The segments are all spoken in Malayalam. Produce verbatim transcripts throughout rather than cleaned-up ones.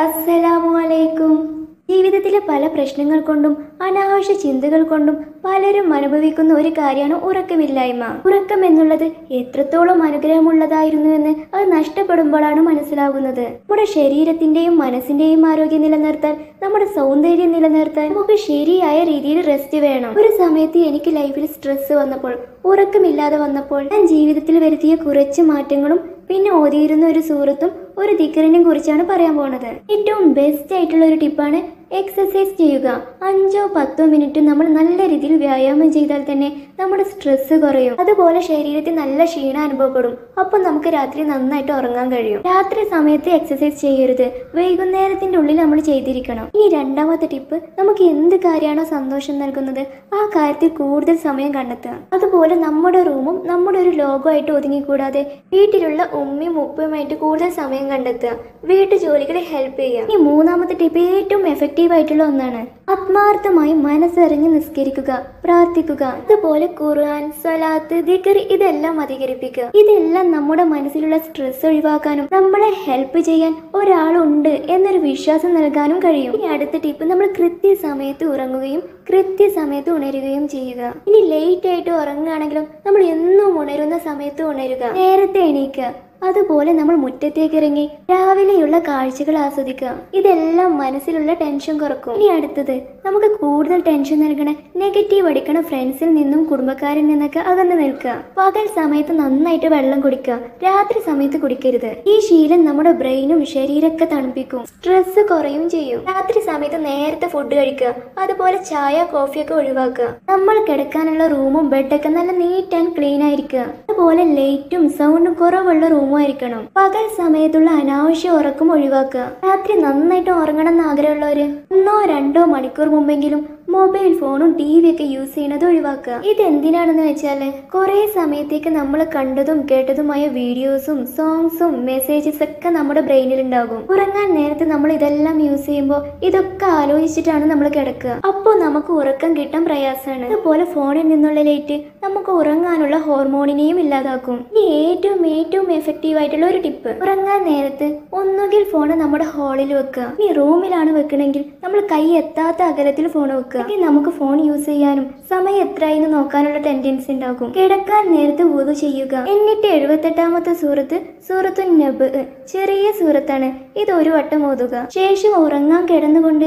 അസ്സലാമു അലൈക്കും. ജീവിതത്തിലെ പല പ്രശ്നങ്ങൾ കൊണ്ടും അനാവശ്യ ചിന്തകൾ കൊണ്ടും പലരും അനുഭവിക്കുന്ന ഒരു കാര്യമാണ് ഉറക്കമില്ലായ്മ. ഉറക്കം എന്നുള്ളത് എത്രത്തോളം അനുഗ്രഹമുള്ളതായിരുന്നു എന്ന് അത് നഷ്ടപ്പെടുമ്പോഴാണ് മനസ്സിലാകുന്നത്. നമ്മുടെ ശരീരത്തിന്റെയും മനസ്സിന്റെയും ആരോഗ്യം നിലനിർത്താൻ, നമ്മുടെ സൗന്ദര്യം നിലനിർത്താൻ നമുക്ക് ശരിയായ രീതിയിൽ റെസ്റ്റ് വേണം. ഒരു സമയത്ത് എനിക്ക് ലൈഫിൽ സ്ട്രെസ് വന്നപ്പോൾ, ഉറക്കമില്ലാതെ വന്നപ്പോൾ ഞാൻ ജീവിതത്തിൽ വരുത്തിയ കുറച്ച് മാറ്റങ്ങളും പിന്നെ ഓതിയിരുന്ന ഒരു സൂറത്തും ഒരു ദിക്റിനെ കുറിച്ചാണ് പറയാൻ പോണത്. ഏറ്റവും ബെസ്റ്റ് ആയിട്ടുള്ള ഒരു ടിപ്പാണ് എക്സസൈസ് ചെയ്യുക. അഞ്ചോ പത്തോ മിനിറ്റ് നമ്മൾ നല്ല രീതിയിൽ വ്യായാമം ചെയ്താൽ തന്നെ നമ്മുടെ സ്ട്രെസ് കുറയും. അതുപോലെ ശരീരത്തിൽ നല്ല ക്ഷീണം അനുഭവപ്പെടും. അപ്പോൾ നമുക്ക് രാത്രി നന്നായിട്ട് ഉറങ്ങാൻ കഴിയും. രാത്രി സമയത്ത് എക്സസൈസ് ചെയ്യരുത്, വൈകുന്നേരത്തിന്റെ ഉള്ളിൽ നമ്മൾ ചെയ്തിരിക്കണം. ഇനി രണ്ടാമത്തെ ടിപ്പ്, നമുക്ക് എന്ത് കാര്യമാണോ സന്തോഷം നൽകുന്നത് ആ കാര്യത്തിൽ കൂടുതൽ സമയം കണ്ടെത്തുക. അതുപോലെ നമ്മുടെ റൂമും നമ്മുടെ ഒരു ലോകമായിട്ട് ഒതുങ്ങിക്കൂടാതെ വീട്ടിലുള്ള ഉമ്മയും ഉപ്പയുമായിട്ട് കൂടുതൽ സമയം കണ്ടെത്തുക. വീട്ടു ജോലികളെ ഹെൽപ്പ് ചെയ്യുക. ഈ മൂന്നാമത്തെ ടിപ്പ് ഏറ്റവും എഫക്റ്റീവ് ആയിട്ടുള്ള ഒന്നാണ്. ആത്മാർത്ഥമായി മനസ്സറിഞ്ഞ് നിസ്കരിക്കുക, പ്രാർത്ഥിക്കുക. അതുപോലെ ഖുർആൻ, സ്വലാത്ത്, ദിക്ർ ഇതെല്ലാം അധികരിപ്പിക്കുക. ഇതെല്ലാം നമ്മുടെ മനസ്സിലുള്ള സ്ട്രെസ് ഒഴിവാക്കാനും നമ്മളെ ഹെൽപ്പ് ചെയ്യാൻ ഒരാളുണ്ട് എന്നൊരു വിശ്വാസം നൽകാനും കഴിയും. ഇനി അടുത്ത ടിപ്പ്, നമ്മൾ കൃത്യസമയത്ത് ഉറങ്ങുകയും കൃത്യസമയത്ത് ഉണരുകയും ചെയ്യുക. ഇനി ലേറ്റ് ആയിട്ട് ഉറങ്ങുകയാണെങ്കിലും നമ്മൾ എന്നും ഉണരുന്ന സമയത്ത് ഉണരുക. നേരത്തെ എണീക്കുക. അതുപോലെ നമ്മൾ മുറ്റത്തേക്ക് ഇറങ്ങി രാവിലെയുള്ള കാഴ്ചകൾ ആസ്വദിക്കുക. ഇതെല്ലാം മനസ്സിലുള്ള ടെൻഷൻ കുറക്കും. ഇനി അടുത്തത്, നമുക്ക് കൂടുതൽ ടെൻഷൻ നൽകണ നെഗറ്റീവ് അടിക്കണ ഫ്രണ്ട്സിൽ നിന്നും കുടുംബക്കാരിൽ നിന്നൊക്കെ അകന്ന് നിൽക്കുക. പകൽ സമയത്ത് നന്നായിട്ട് വെള്ളം കുടിക്കുക, രാത്രി സമയത്ത് കുടിക്കരുത്. ഈ ശീലം നമ്മുടെ ബ്രെയിനും ശരീരമൊക്കെ തണുപ്പിക്കും, സ്ട്രെസ് കുറയും ചെയ്യും. രാത്രി സമയത്ത് നേരത്തെ ഫുഡ് കഴിക്കുക. അതുപോലെ ചായ, കോഫിയൊക്കെ ഒഴിവാക്കുക. നമ്മൾ കിടക്കാനുള്ള റൂമും ബെഡൊക്കെ നല്ല നീറ്റ് ആൻഡ് ക്ലീൻ ആയിരിക്കുക. അതുപോലെ ലൈറ്റും സൗണ്ടും കുറവുള്ള റൂം ായിരിക്കണം. പകൽ സമയത്തുള്ള അനാവശ്യ ഉറക്കം ഒഴിവാക്കുക. രാത്രി നന്നായിട്ട് ഉറങ്ങണം എന്ന് ആഗ്രഹമുള്ളവര് ഒന്നോ രണ്ടോ മണിക്കൂർ മുമ്പെങ്കിലും മൊബൈൽ ഫോണും ടി വി ഒക്കെ യൂസ് ചെയ്യുന്നത് ഒഴിവാക്കുക. ഇത് എന്തിനാണെന്ന് വെച്ചാല് കുറെ സമയത്തേക്ക് നമ്മൾ കണ്ടതും കേട്ടതുമായ വീഡിയോസും സോങ്സും മെസ്സേജസ് ഒക്കെ നമ്മുടെ ബ്രെയിനിൽ ഉണ്ടാകും. ഉറങ്ങാൻ നേരത്തെ നമ്മൾ ഇതെല്ലാം യൂസ് ചെയ്യുമ്പോൾ ഇതൊക്കെ ആലോചിച്ചിട്ടാണ് നമ്മൾ കിടക്കുക. അപ്പോൾ നമുക്ക് ഉറക്കം കിട്ടാൻ പ്രയാസമാണ്. അതുപോലെ ഫോണിൽ നിന്നുള്ള ലൈറ്റ് നമുക്ക് ഉറങ്ങാനുള്ള ഹോർമോണിനെയും ഇല്ലാതാക്കും. ഇനി ഏറ്റവും ഏറ്റവും എഫക്റ്റീവ് ആയിട്ടുള്ള ഒരു ടിപ്പ്, ഉറങ്ങാൻ നേരത്ത് ഒന്നുകിൽ ഫോണ് നമ്മുടെ ഹാളിൽ വെക്കുക. ഇനി റൂമിലാണ് വെക്കണമെങ്കിൽ നമ്മൾ കൈ എത്താത്ത അകലത്തിൽ ഫോൺ വെക്കുക. നമുക്ക് ഫോൺ യൂസ് ചെയ്യാനും സമയം എത്രയെന്ന് നോക്കാനുള്ള ടെൻഡൻസി ഉണ്ടാകും. കിടക്കാൻ നേരത്തെ വുദു ചെയ്യുക. എന്നിട്ട് എഴുപത്തെട്ടാമത്തെ സൂറത്ത് സൂറത്തുൻ നബ്, ചെറിയ സൂറത്താണ്, ഇത് ഒരു വട്ടം ഓതുക. ശേഷം ഉറങ്ങാൻ കിടന്നുകൊണ്ട്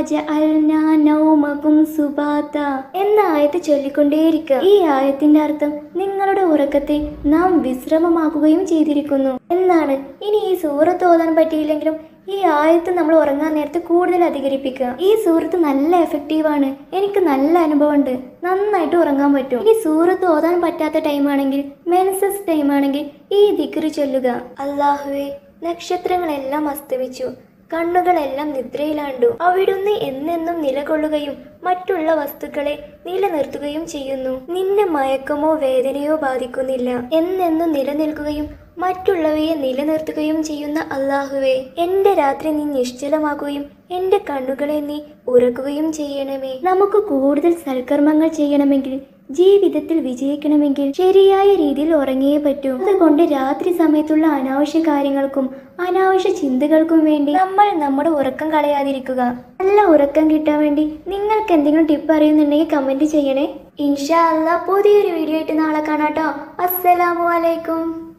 വജഅൽനാ നൗമകും സുബാത എന്ന ആയത്ത് ചൊല്ലിക്കൊണ്ടേയിരിക്കുക. ഈ ആയത്തിന്റെ അർത്ഥം നിങ്ങളുടെ ഉറക്കത്തെ നാം വിശ്രമമാക്കുകയും ചെയ്തിരിക്കുന്നു എന്നാണ്. ഇനി ഈ സൂറത്ത് ഓതാൻ പറ്റിയില്ലെങ്കിലും ഈ ആയത്ത് നമ്മൾ ഉറങ്ങാൻ നേരത്തെ കൂടുതൽ അധികരിപ്പിക്കുക. ഈ സൂറത്ത് നല്ല എഫക്റ്റീവാണ്. എനിക്ക് നല്ല അനുഭവമുണ്ട്, നന്നായിട്ട് ഉറങ്ങാൻ പറ്റും. ഈ സൂറത്ത് ഓതാൻ പറ്റാത്ത ടൈമാണെങ്കിൽ, മെൻസസ് ടൈമാണെങ്കിൽ ഈ ദിക്ർ ചൊല്ലുക. അല്ലാഹുവേ, നക്ഷത്രങ്ങളെല്ലാം അസ്തമിച്ചു, കണ്ണുകളെല്ലാം നിദ്രയിലാണ്ടു. അവിടുന്ന് എന്നെന്നും നിലകൊള്ളുകയും മറ്റുള്ള വസ്തുക്കളെ നിലനിർത്തുകയും ചെയ്യുന്നു. നിന്നെ മയക്കമോ വേദനയോ ബാധിക്കുന്നില്ല. എന്നെന്നും നിലനിൽക്കുകയും മറ്റുള്ളവയെ നിലനിർത്തുകയും ചെയ്യുന്ന അല്ലാഹുവേ, എന്റെ രാത്രി നീ നിശ്ചലമാക്കുകയും എന്റെ കണ്ണുകളെ നീ ഉറക്കുകയും ചെയ്യണമേ. നമുക്ക് കൂടുതൽ സൽക്കർമ്മങ്ങൾ ചെയ്യണമെങ്കിൽ, ജീവിതത്തിൽ വിജയിക്കണമെങ്കിൽ ശരിയായ രീതിയിൽ ഉറങ്ങിയേ പറ്റൂ. അതുകൊണ്ട് രാത്രി സമയത്തുള്ള അനാവശ്യ കാര്യങ്ങൾക്കും അനാവശ്യ ചിന്തകൾക്കും വേണ്ടി നമ്മൾ നമ്മുടെ ഉറക്കം കളയാതിരിക്കുക. നല്ല ഉറക്കം കിട്ടാൻ വേണ്ടി നിങ്ങൾക്ക് എന്തെങ്കിലും ടിപ്പ് അറിയുന്നുണ്ടെങ്കിൽ കമന്റ് ചെയ്യണേ. ഇൻഷാ അല്ലാ പുതിയൊരു വീഡിയോ ആയിട്ട് നാളെ കാണാട്ടോ. അസ്സലാമു അലൈക്കും.